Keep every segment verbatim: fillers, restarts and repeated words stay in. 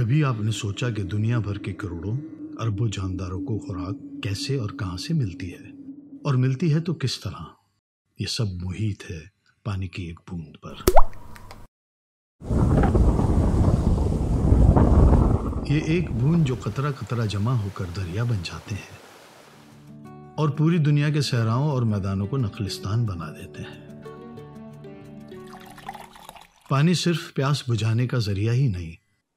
کبھی آپ نے سوچا کہ دنیا بھر کے کروڑوں اربوں جانداروں کو خوراک کیسے اور کہاں سے ملتی ہے، اور ملتی ہے تو کس طرح؟ یہ سب محیط ہے پانی کی ایک بوند پر۔ یہ ایک بوند جو قطرہ قطرہ جمع ہو کر دریا بن جاتے ہیں اور پوری دنیا کے صحراؤں اور میدانوں کو نخلستان بنا دیتے ہیں۔ پانی صرف پیاس بجھانے کا ذریعہ ہی نہیں،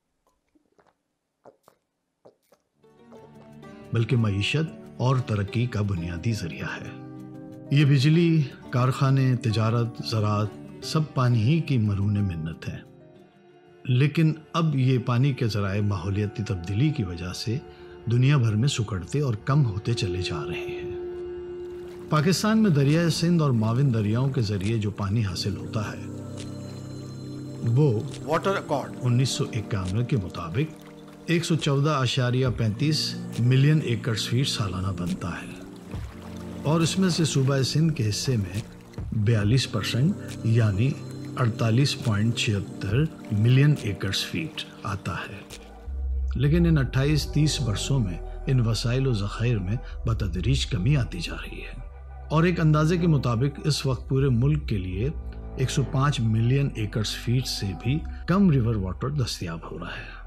بلکہ معیشت اور ترقی کا بنیادی ذریعہ ہے۔ یہ بجلی، کارخانے، تجارت، زراعت سب پانی ہی کی مرہون منت ہے۔ لیکن اب یہ پانی کے ذرائع ماحولیاتی تبدیلی کی وجہ سے دنیا بھر میں سکڑتے اور کم ہوتے چلے جا رہے ہیں۔ پاکستان میں دریائے سندھ اور معاون دریاؤں کے ذریعے جو پانی حاصل ہوتا ہے وہ واٹر ایکارڈ انیس سو اکیانوے کے مطابق ایک سو چودہ اشاریہ پینتیس ملین ایکڑ فیٹ سالانہ بنتا ہے، اور اس میں سے صوبہ سندھ کے حصے میں بیالیس پرسنٹ یعنی اڑتالیس پوائنٹ چھہتر ملین ایکڑ فیٹ آتا ہے۔ لیکن ان اٹھائیس تیس برسوں میں ان وسائل و ذخائر میں بتدریج کمی آتی جا رہی ہے، اور ایک اندازے کے مطابق اس وقت پورے ملک کے لیے ایک سو پانچ ملین ایکڑ فیٹ سے بھی کم ریور واٹر دستیاب ہو رہا ہے۔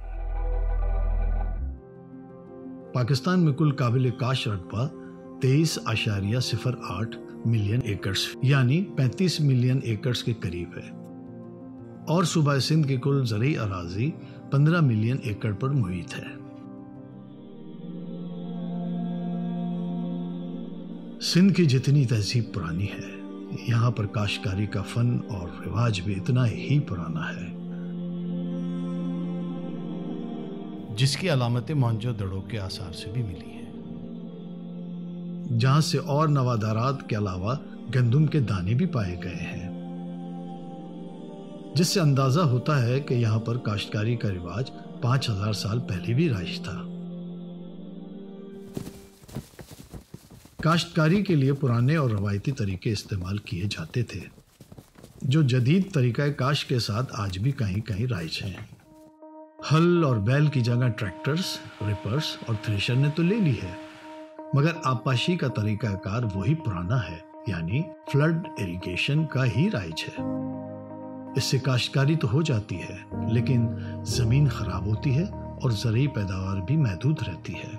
پاکستان میں کل قابل کاشت رقبہ تیئیس اشاریہ صفر آٹھ ملین ایکڑ یعنی پینتیس ملین ایکڑ کے قریب ہے، اور صوبہ سندھ کی کل زرعی اراضی پندرہ ملین ایکڑ پر محیط ہے۔ سندھ کی جتنی تہذیب پرانی ہے، یہاں پر کاشتکاری کا فن اور رواج بھی اتنا ہی پرانا ہے، جس کی علامتیں موہنجو دڑو کے آثار سے بھی ملی ہیں، جہاں سے اور نوادرات کے علاوہ گندم کے دانے بھی پائے گئے ہیں، جس سے اندازہ ہوتا ہے کہ یہاں پر کاشتکاری کا رواج پانچ ہزار سال پہلے بھی رائج تھا۔ کاشتکاری کے لیے پرانے اور روایتی طریقے استعمال کیے جاتے تھے، جو جدید طریقہ کاشت کے ساتھ آج بھی کہیں کہیں رائج ہیں۔ ہل اور بیل کی جگہ ٹریکٹرز، ریپرز اور تھریشر نے تو لے لی ہے، مگر آبپاشی کا طریقہ کار وہی پرانا ہے، یعنی فلڈ ایریگیشن کا ہی رائج ہے۔ اس سے کاشتکاری تو ہو جاتی ہے، لیکن زمین خراب ہوتی ہے اور زرعی پیداوار بھی محدود رہتی ہے۔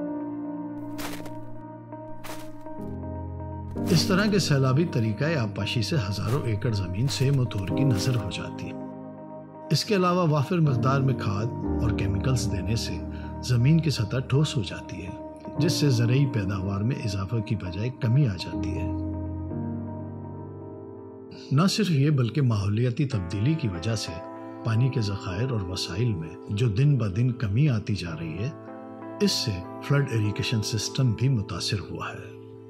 اس طرح کے سیلابی طریقہ آبپاشی سے ہزاروں ایکڑ زمین سے متور کی نظر ہو جاتی ہے۔ اس کے علاوہ وافر مقدار میں کھاد اور کیمیکلز دینے سے زمین کی سطح ٹھوس ہو جاتی ہے، جس سے زرعی پیداوار میں اضافہ کی بجائے کمی آ جاتی ہے۔ نہ صرف یہ بلکہ ماحولیاتی تبدیلی کی وجہ سے پانی کے ذخائر اور وسائل میں جو دن بہ دن کمی آتی جا رہی ہے، اس سے فلڈ ایریگیشن سسٹم بھی متاثر ہوا ہے۔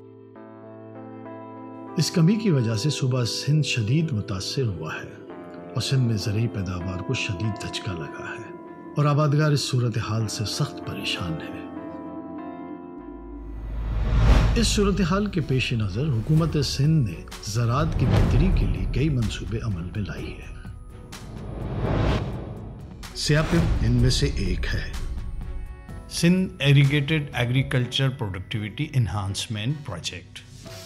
اس کمی کی وجہ سے صوبہ سندھ شدید متاثر ہوا ہے، اور سندھ میں زرعی پیداوار کو شدید دھچکا لگا ہے، اور آبادگار اس صورتحال سے سخت پریشان ہے۔ اس صورتحال کے پیش نظر حکومت سندھ نے زراعت کی بہتری کے لیے کئی منصوبے عمل میں لائی ہے۔ سیاپب ان میں سے ایک ہے۔ Sindh irrigated agriculture productivity enhancement project.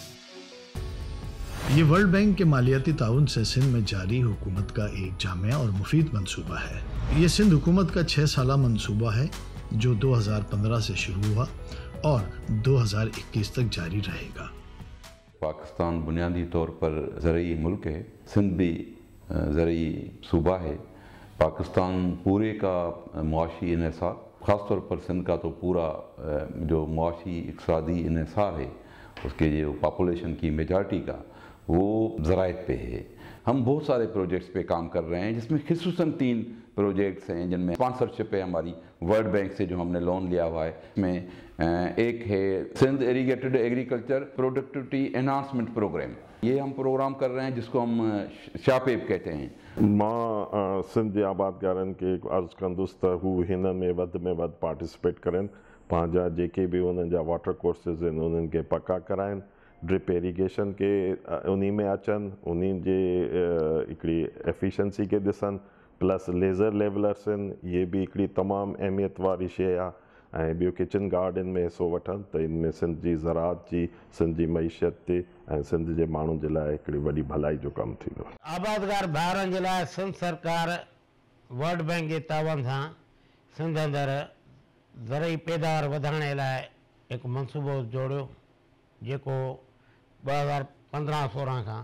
یہ ورلڈ بینک کے مالیاتی تعاون سے سندھ میں جاری حکومت کا ایک جامع اور مفید منصوبہ ہے۔ یہ سندھ حکومت کا چھ سالہ منصوبہ ہے جو دو ہزار پندرہ سے شروع ہوا اور دو ہزار اکیس تک جاری رہے گا۔ پاکستان بنیادی طور پر زرعی ملک ہے، سندھ بھی زرعی صوبہ ہے۔ پاکستان پورے کا معاشی انحصار، خاص طور پر سندھ کا تو پورا جو معاشی اقتصادی انحصار ہے، اس کے جو پاپولیشن کی میجارٹی کا، وہ زراعت پہ ہے۔ ہم بہت سارے پروجیکٹس پہ کام کر رہے ہیں، جس میں خصوصاً تین پروجیکٹس ہیں جن میں اسپانسرشپ ہے ہماری ورلڈ بینک سے جو ہم نے لون لیا ہوا ہے۔ اس میں ایک ہے Sindh irrigated agriculture productivity enhancement programme. یہ ہم پروگرام کر رہے ہیں جس کو ہم شاپیب کہتے ہیں۔ मां सिंध जे आबादकारनि खे अर्ज़ु कंदुसि त हू हिन में वधि में वधि पार्टिसिपेट करनि, पंहिंजा जेके बि उन्हनि जा वाटर कोर्सिस आहिनि उन्हनि खे पका कराइनि, ड्रिप इरीगेशन के उन्ही में अचनि, उन्ही जे हिकिड़ी एफिशिएंसी खे ॾिसनि, प्लस लेज़र लेवलर्स आहिनि, इहे बि हिकिड़ी तमामु अहमियत वारी शइ आहे। ऐं ॿियो किचन गार्डन में हिसो वठनि त इन में सिंध जी ज़राअत जी, सिंध जी मईशत ते ऐं सिंध जे माण्हुनि जे लाइ हिकिड़ी वॾी भलाई जो कमु थींदो। आबादगार भाउरनि जे लाइ सिंध सरकार वर्ल्ड बैंक जे तावन सां सिंध अंदरि ज़रई पैदावार वधाइण लाइ हिकु मनसूबो जोड़ियो, जेको ॿ हज़ार पंद्रहं सोरहं खां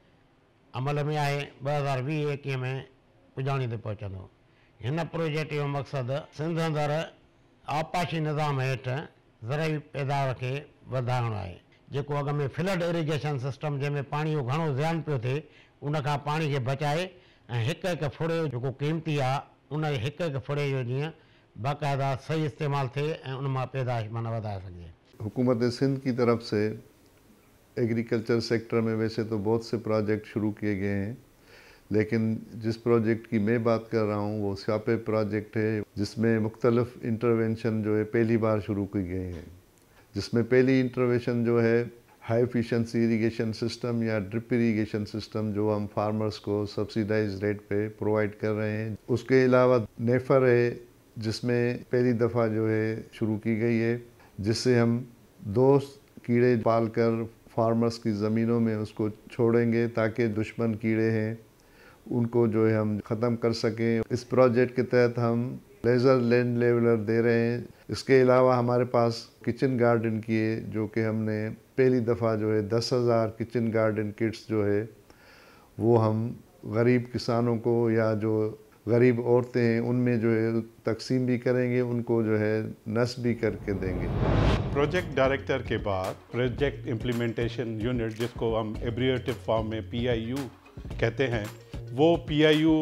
अमल में आहे, ॿ हज़ार वीह एकवीह में पुॼाणी ते पहुचंदो। हिन प्रोजेक्ट जो मक़सदु सिंध अंदरि आपाशी निज़ाम हेठि ज़रई पैदावार खे वधाइणो आहे, जेको अॻ में फ्लड इरिगेशन सिस्टम जंहिंमें पाणी जो घणो ज़ियान पियो थिए, उनखां पाणी खे बचाए ऐं हिकु हिकु फुड़े जो जेको क़ीमती आहे, उन हिकु हिकु फुड़े जो जीअं बाक़ाइदा सही इस्तेमालु थिए ऐं उन मां पैदाइश माना वधाए सघिजे। हुकूमत सिंध की तरफ से एग्रीकल्चर सेक्टर में वैसे तो बहुत से प्रोजेक्ट शुरू किए गए हैं, लेकिन जिस प्रोजेक्ट की मैं बात कर रहा हूँ वो स्यापे प्रोजेक्ट है, जिसमें मुख्तलिफ इंटरवेंशन जो है पहली बार शुरू की गई हैं। जिसमें पहली इंटरवेंशन जो है हाई एफिशिएंसी इरिगेशन सिस्टम या ड्रिप इरिगेशन सिस्टम, जो हम फार्मर्स को सब्सिडाइज रेट पे प्रोवाइड कर रहे हैं। उसके अलावा नेफर है, जिसमें पहली दफ़ा जो है शुरू की गई है, जिससे हम दो कीड़े पालकर फार्मर्स की ज़मीनों में उसको छोड़ेंगे ताकि दुश्मन कीड़े हैं उनको जो है हम ख़त्म कर सकें। इस प्रोजेक्ट के तहत हम लेज़र लैंड लेवलर दे रहे हैं। इसके अलावा हमारे पास किचन गार्डन की है, जो कि हमने पहली दफ़ा जो है दस हज़ार किचन गार्डन किट्स जो है वो हम गरीब किसानों को या जो गरीब औरतें हैं उनमें जो है तकसीम भी करेंगे, उनको जो है नस्ब भी करके देंगे। प्रोजेक्ट डायरेक्टर के बाद प्रोजेक्ट इम्प्लीमेंटेशन यूनिट, जिसको हम एब्रिएटिव फॉर्म में पी आई यू कहते हैं, वो पी आई यू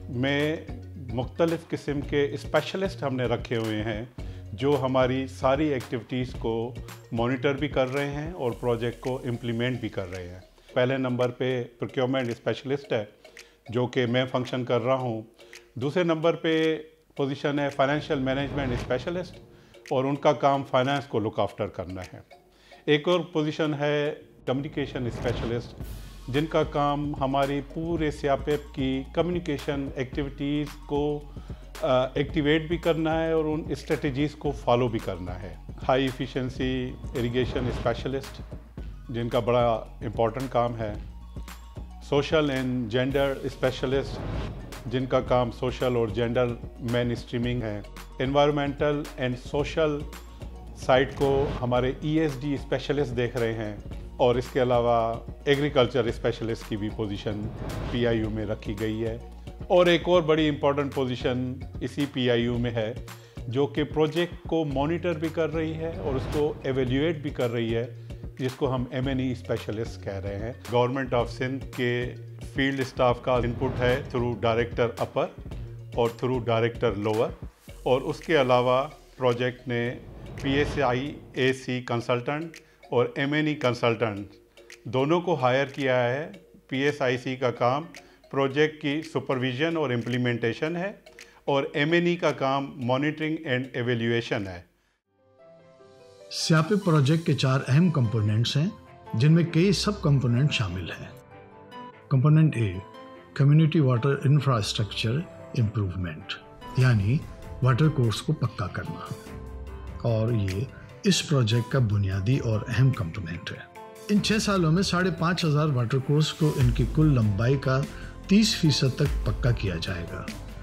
में मुख्तलिफ़ किस्म के स्पेशलिस्ट हमने रखे हुए हैं, जो हमारी सारी एक्टिविटीज़ को मॉनिटर भी कर रहे हैं और प्रोजेक्ट को इम्प्लीमेंट भी कर रहे हैं। पहले नंबर पे प्रोक्योरमेंट स्पेशलिस्ट है, जो कि मैं फंक्शन कर रहा हूँ। दूसरे नंबर पे पोजीशन है फाइनेंशियल मैनेजमेंट स्पेशलिस्ट, और उनका काम फाइनेंस को लुक आफ्टर करना है। एक और पोजीशन है कम्युनिकेशन स्पेशलिस्ट, जिनका काम हमारी पूरे स्यापेप की कम्युनिकेशन एक्टिविटीज़ को एक्टिवेट भी करना है और उन स्ट्रेटजीज़ को फॉलो भी करना है। हाई एफिशिएंसी इरिगेशन स्पेशलिस्ट, जिनका बड़ा इम्पोर्टेंट काम है। सोशल एंड जेंडर स्पेशलिस्ट, जिनका काम सोशल और जेंडर मेन स्ट्रीमिंग है। एनवायरमेंटल एंड सोशल साइड को हमारे ई एस डी स्पेशलिस्ट देख रहे हैं, और इसके अलावा एग्रीकल्चर स्पेशलिस्ट की भी पोजीशन पी आई यू में रखी गई है। और एक और बड़ी इम्पोर्टेंट पोजीशन इसी पी आई यू में है, जो कि प्रोजेक्ट को मॉनिटर भी कर रही है और उसको एवेल्यूएट भी कर रही है, जिसको हम एम एन ई स्पेशलिस्ट कह रहे हैं। गवर्नमेंट ऑफ सिंध के फील्ड स्टाफ का इनपुट है थ्रू डायरेक्टर अपर और थ्रू डायरेक्टर लोअर, और उसके अलावा प्रोजेक्ट ने P S I A C consultant और एम एन ई कंसल्टेंट दोनों को हायर किया है। पी एस आई सी का काम प्रोजेक्ट की सुपरविजन और इम्प्लीमेंटेशन है, और एम एन ई का काम मॉनिटरिंग एंड एवेल्यूएशन है। स्यापे प्रोजेक्ट के चार अहम कंपोनेंट्स हैं, जिनमें कई सब कंपोनेंट शामिल हैं। Component A, community water infrastructure improvement, यानी वाटर कोर्स को पक्का करना, और ये इस प्रोजेक्ट का बुनियादी और अहम कंपोनेंट है। इन छः सालों में साढ़े पाँच हज़ार वाटर कोर्स को इनकी कुल लंबाई का तीस फीसद तक पक्का किया जाएगा।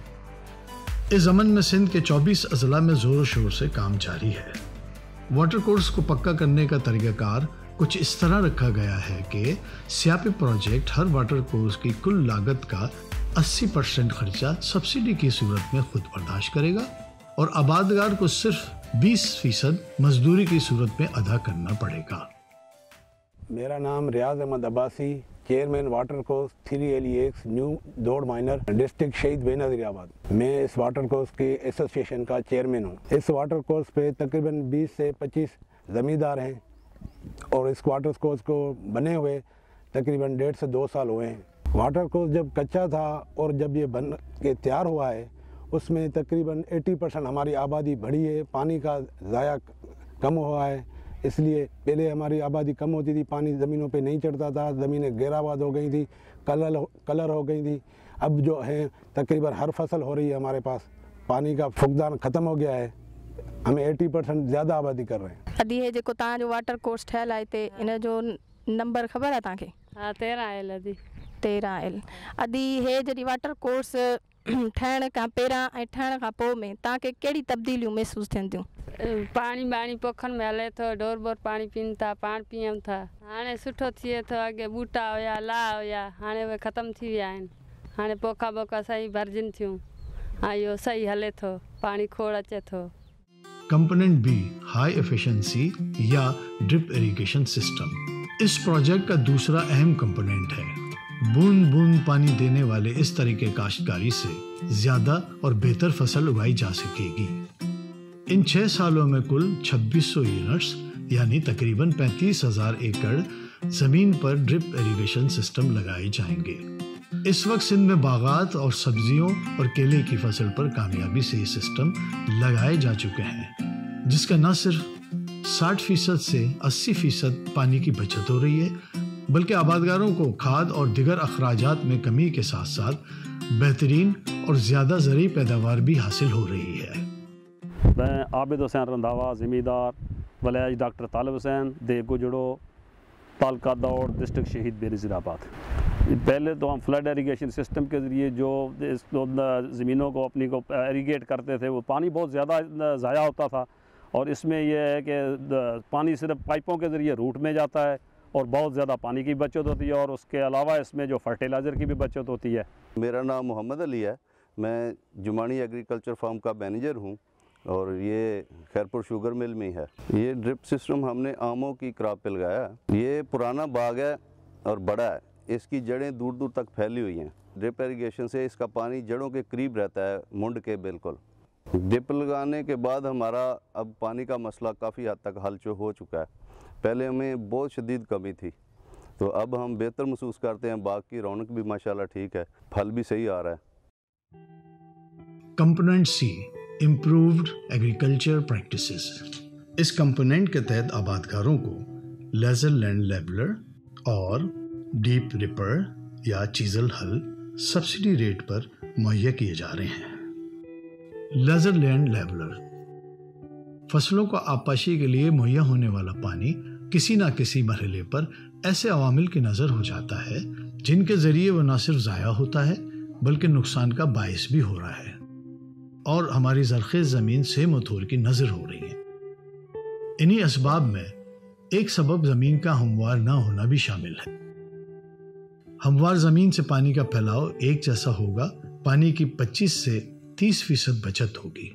इस ज़मन में सिंध के चौबीस अजला में ज़ोर शोर से काम जारी है। वाटर कोर्स को पक्का करने का तरीक़ाकार कुछ इस तरह रखा गया है कि स्यापे प्रोजेक्ट हर वाटर कोर्स की कुल लागत का अस्सी परसेंट खर्चा सब्सिडी की सूरत में खुद बर्दाश्त करेगा, और आबादगार को सिर्फ बीस फीसद मजदूरी की सूरत में अदा करना पड़ेगा। मेरा नाम Riaz Ahmed Abbasi, chairman water course three L E ex new Daur minor, district Shaheed Benazirabad. मैं इस वाटर कोर्स की एसोसिएशन का चेयरमैन हूँ। इस वाटर कोर्स पे तकरीबन बीस से पच्चीस ज़मींदार हैं, और इस वाटर कोर्स को बने हुए तकरीबन डेढ़ से दो साल हुए हैं। वाटर कोर्स जब कच्चा था और जब ये बन के तैयार हुआ है, उसमें तकरीबन अस्सी परसेंट हमारी आबादी बढ़ी है। पानी का ज़ाया कम हुआ है, इसलिए पहले हमारी आबादी कम होती थी, पानी ज़मीनों पे नहीं चढ़ता था, ज़मीनें गहराबाद हो गई थी, कलर कलर हो गई थी। اب جو ہے تقریباً ہر فصل ہو رہی ہے ہمارے پاس، پانی کا فقدان ختم ہو گیا ہے، ہمیں ایٹی پرسینٹ زیادہ آبادی کر رہے ہیں۔ ادھی ہے جو تاجو واٹر کورس ٹھل ہے تے ان جو نمبر خبر ہے تا کے؟ ہاں تیرہ ایل ادھی तेरहं एल अदी हे जॾहिं वाटर कोर्स ठहण खां पहिरां ऐं ठहण खां पोइ में तव्हांखे कहिड़ी तब्दीलियूं महसूसु थियनि थियूं? पाणी बाणी पोखनि में हले थो, डोर बोर पाणी पीअनि था, पाण पीअनि था, हाणे सुठो थिए थो। अॻे ॿूटा हुया, लाह हुया, हाणे उहे ख़तमु थी विया आहिनि। हाणे पोखा बोखा सही भरिजनि थियूं, हा इहो सही हले थो, पाणी खोड़ अचे थो। कंपोनेंट बी हाई एफिशिएंसी या ड्रिप इरिगेशन सिस्टम इस प्रोजेक्ट का दूसरा अहम कंपोनेंट है। बूंद बूंद पानी देने वाले इस तरीके काश्तकारी से ज्यादा और बेहतर फसल उगाई जा सकेगी। इन छह सालों में कुल छब्बीस सौ यूनिट्स यानी तकरीबन पैंतीस हजार एकड़ जमीन पर ड्रिप इरिगेशन सिस्टम लगाए जाएंगे। इस वक्त सिंध में बागात और सब्जियों और केले की फसल पर कामयाबी से ये सिस्टम लगाए जा चुके हैं, जिसका न सिर्फ साठ फीसद से अस्सी फीसद पानी की बचत हो रही है, बल्कि आबादगारों को खाद और दिगर अखराजात में कमी के साथ साथ बेहतरीन और ज़्यादा ज़रूरी पैदावार भी हासिल हो रही है। मैं आबिद हुसैन रंधावा, ज़मींदार वलायत डॉक्टर तालिब हुसैन, देव गुजड़ो, तालका दौड़, डिस्ट्रिक्ट शहीद बेनज़ीराबाद। पहले तो हम फ्लड इरिगेशन सिस्टम के ज़रिए जो इस ज़मीनों को अपनी को इरिगेट करते थे, वो पानी बहुत ज़्यादा ज़ाया होता था, और इसमें यह है कि पानी सिर्फ पाइपों के ज़रिए रूट में जाता है और बहुत ज़्यादा पानी की बचत होती है, और उसके अलावा इसमें जो फर्टिलाइज़र की भी बचत होती है। मेरा नाम मोहम्मद अली है, मैं जुमानी एग्रीकल्चर फार्म का मैनेजर हूँ, और ये खैरपुर शुगर मिल में है। ये ड्रिप सिस्टम हमने आमों की क्रॉप पे लगाया है। ये पुराना बाग है और बड़ा है, इसकी जड़ें दूर दूर तक फैली हुई हैं। ड्रिप इरिगेशन से इसका पानी जड़ों के करीब रहता है, मुंड के बिल्कुल। ड्रिप लगाने के बाद हमारा अब पानी का मसला काफ़ी हद तक हल हो चुका है। पहले हमें बहुत शदीद कमी थी, तो अब हम बेहतर महसूस करते हैं। बाग की रौनक भी माशाल्लाह ठीक है, फल भी सही आ रहा है। Component C improved agriculture practices. इस कंपोनेंट के तहत आबादगारों को लेजर लैंड लेवलर और डीप रिपर या चीजल हल सब्सिडी रेट पर मुहैया किए जा रहे हैं। लेजर लैंड लेवलर फसलों को आबपाशी के लिए मुहैया होने वाला पानी किसी न किसी मरहले पर ऐसे अवामिल की नज़र हो जाता है जिनके ज़रिए वो न सिर्फ ज़ाया होता है बल्कि नुकसान का बायस भी हो रहा है, और हमारी ज़रख़ेज़ ज़मीन से मथोर की नज़र हो रही है। इन्हीं असबाब में एक सबब ज़मीन का हमवार ना होना भी शामिल है। हमवार ज़मीन से पानी का फैलाव एक जैसा होगा, पानी की पच्चीस से तीस फीसद बचत होगी,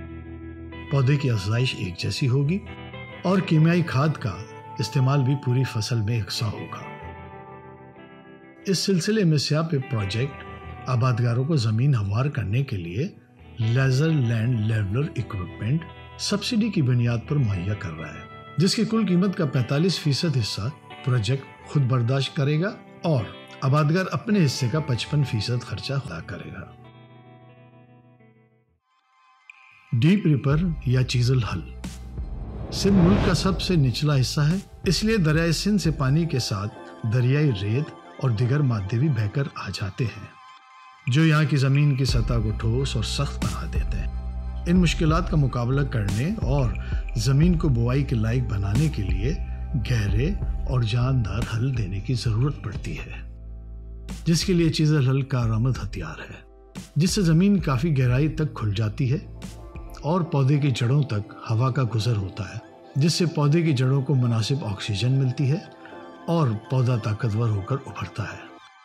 पौधे की अफजाइश एक जैसी होगी, और कीमियाई खाद का इस्तेमाल भी पूरी फसल में यकसा होगा। इस सिलसिले में स्यापे प्रोजेक्ट आबादगारों को ज़मीन हमवार करने के लिए laser land leveller equipment subsidy की बुनियाद पर मुहैया कर रहा है, जिसकी कुल कीमत का पैंतालीस फीसद हिस्सा प्रोजेक्ट खुद बर्दाश्त करेगा और आबादगार अपने हिस्से का पचपन फीसद खर्चा अदा करेगा। डीप रिपर या चीजल हल सिंध मुल्क का सबसे निचला हिस्सा है, इसलिए दरियाई सिंध से पानी के साथ दरियाई रेत और दिगर मादे भी बहकर आ जाते हैं, जो यहाँ की ज़मीन की सतह को ठोस और सख्त बना देते हैं। इन मुश्किलात का मुकाबला करने और ज़मीन को बुआई के लायक बनाने के लिए गहरे और जानदार हल देने की ज़रूरत पड़ती है, जिसके लिए चीज़ल हल कारआमद हथियार है, जिससे ज़मीन काफ़ी गहराई तक खुल जाती है और पौधे की जड़ों तक हवा का गुजर होता है, जिससे पौधे की जड़ों को मुनासिब ऑक्सीजन मिलती है और पौधा ताकतवर होकर उभरता है।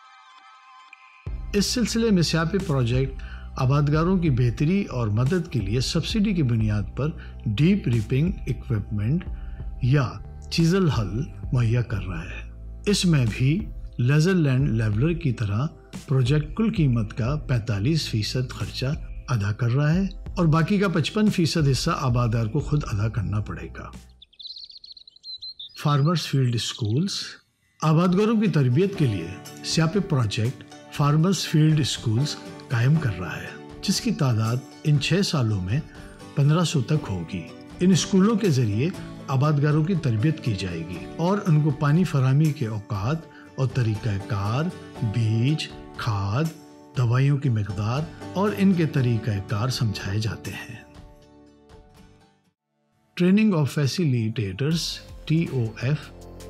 इस सिलसिले में स्यापे प्रोजेक्ट आबादगारों की बेहतरी और मदद के लिए सब्सिडी की बुनियाद पर डीप रिपिंग इक्विपमेंट या चीजल हल मुहैया कर रहा है। इसमें भी लेजर लैंड लेवलर की तरह प्रोजेक्ट कुल कीमत का पैंतालीस फीसद खर्चा अदा कर रहा है और बाकी का पचपन फीसद हिस्सा आबादगार को खुद अदा करना पड़ेगा। फार्मर्स फील्ड स्कूल्स आबादगारों की तरबियत के लिए स्यापे प्रोजेक्ट फार्मर्स फील्ड स्कूल्स कायम कर रहा है, जिसकी तादाद इन छह सालों में पंद्रह सौ तक होगी। इन स्कूलों के जरिए आबादगारों की तरबियत की जाएगी और उनको पानी फराहमी के औकात और तरीक़ाकार, बीज, खाद, دوائیوں کی مقدار اور ان کے طریقہ کار سمجھائے جاتے ہیں۔ Training of facilitators T O F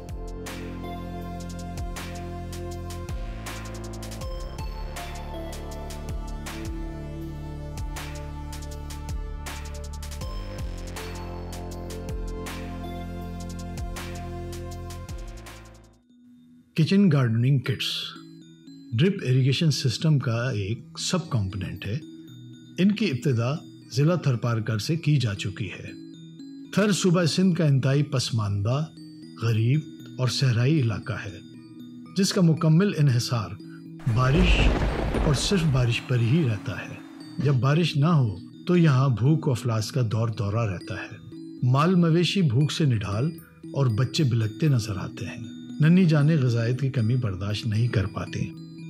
kitchen gardening kits drip irrigation system کا ایک سب کمپوننٹ ہے۔ ان کی ابتدا ضلع تھرپارکر سے کی جا چکی ہے۔ تھر صوبہ سندھ کا انتہائی پسماندہ، غریب اور صحرائی علاقہ ہے، جس کا مکمل انحصار بارش اور صرف بارش پر ہی رہتا ہے۔ جب بارش نہ ہو تو یہاں بھوک و افلاس کا دور دورہ رہتا ہے۔ مال مویشی بھوک سے نڈھال اور بچے بلکتے نظر آتے ہیں۔ ننھی جانیں غذائیت کی کمی برداشت نہیں کر پاتی۔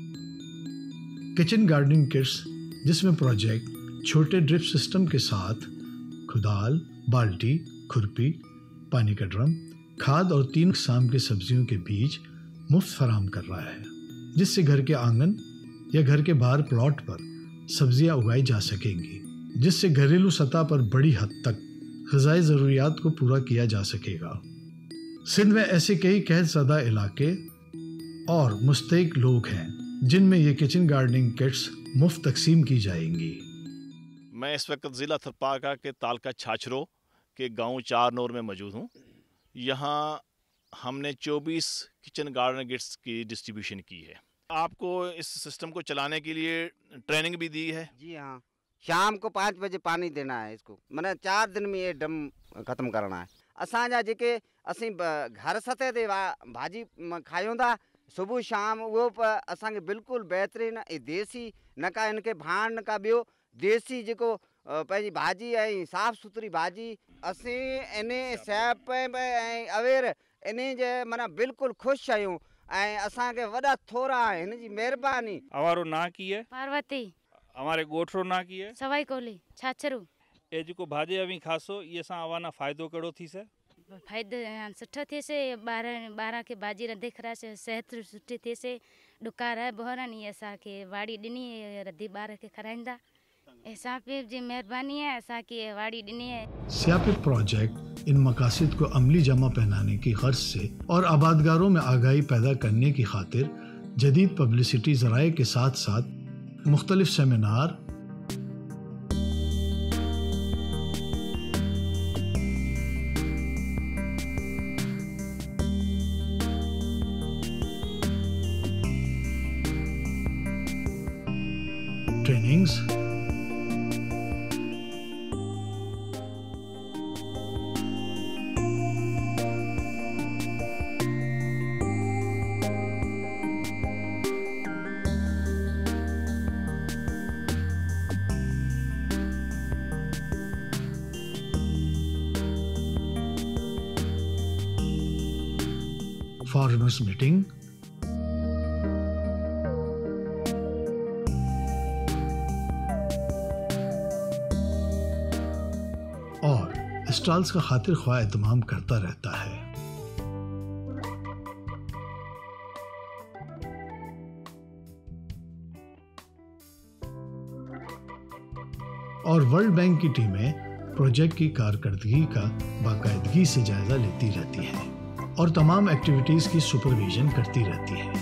کچن گارڈننگ کٹس، جس میں پروجیکٹ چھوٹے ڈرپ سسٹم کے ساتھ کھدال، بالٹی، کھرپی، پانی کا ڈرم، کھاد اور تین اقسام کے سبزیوں کے بیج مفت فراہم کر رہا ہے، جس سے گھر کے آنگن یا گھر کے باہر پلاٹ پر سبزیاں اگائی جا سکیں گی، جس سے گھریلو سطح پر بڑی حد تک غذائی ضروریات کو پورا کیا جا سکے گا۔ سندھ میں ایسے کئی قحط زدہ علاقے اور مستحق لوگ ہیں جن میں یہ کچن گارڈننگ کٹس مفت تقسیم کی جائیں گی۔ میں اس وقت ضلع تھرپارکر کے تعلقہ چھاچرو کے گاؤں چار نور میں موجود ہوں۔ یہاں ہم نے چوبیس کچن گارڈن کٹس کی ڈسٹریبیوشن کی ہے۔ آپ کو اس سسٹم کو چلانے کے لیے ٹریننگ بھی دی ہے؟ جی ہاں، شام کو پانچ بجے پانی دینا ہے اس کو، میں نے چار دن میں یہ ڈم ختم کرنا ہے۔ اساں جا جے اسی گھر سطح تے بھاجی کھایوں دا صبح شام وہ اساں کے بالکل بہترین دیسی نہ کا ان کے بھان نہ کا بیو دیسی جکو پنجی بھاجی ہے صاف ستھری بھاجی اسی انہیں سیپ اویر انہیں جے منا بالکل خوش آیوں اے اساں کے وڈا تھورا ہے ان جی مہربانی۔ ہمارو نا کی ہے پاروتی، ہمارے گوٹھرو نا کی ہے سوائی کولی چھاچرو۔ اے جکو بھاجی اوی خاصو یہ سا اوانا فائدو کڑو تھی سے؟ فائدو سٹھا تھے سے بارہ بارہ کے باجی نہ دیکھ رہا سے صحت سٹھی تھے سے ڈکار ہے بہرانی ایسا کہ واڑی ڈنی ردی بار کے کھرائندا ایسا پہ جی مہربانی ہے ایسا کہ واڑی ڈنی ہے۔ سیاپت پروجیکٹ ان مقاصد کو عملی جمع پہنانے کی غرض سے اور آبادگاروں میں آگاہی پیدا کرنے کی خاطر جدید پبلسٹی ذرائع کے ساتھ ساتھ مختلف سیمینار، ٹریننگز، فارمرز میٹنگ، اور اسٹالز کا خاطر خواہ اہتمام کرتا رہتا ہے۔ اور ورلڈ بینک کی ٹیمیں پروجیکٹ کی کارکردگی کا باقاعدگی سے جائزہ لیتی رہتی ہیں اور تمام ایکٹیویٹیز کی سپرویژن کرتی رہتی ہیں۔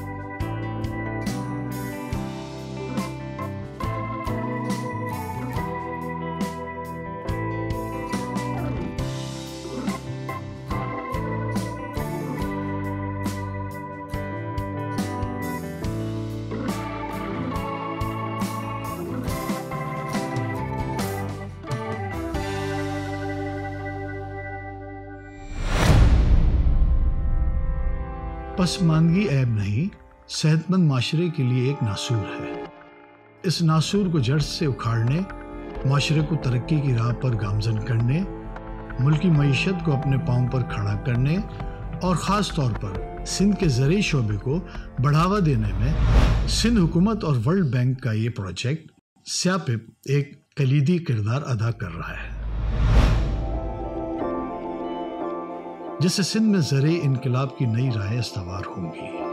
پسماندگی عیب نہیں، صحت مند معاشرے کے لیے ایک ناسور ہے۔ اس ناسور کو جڑ سے اکھاڑنے، معاشرے کو ترقی کی راہ پر گامزن کرنے، ملکی معیشت کو اپنے پاؤں پر کھڑا کرنے اور خاص طور پر سندھ کے زرعی شعبے کو بڑھاوا دینے میں سندھ حکومت اور ورلڈ بینک کا یہ پروجیکٹ سیاپپ ایک کلیدی کردار ادا کر رہا ہے، جس سے سندھ میں زرعی انقلاب کی نئی راہیں استوار ہوں گی۔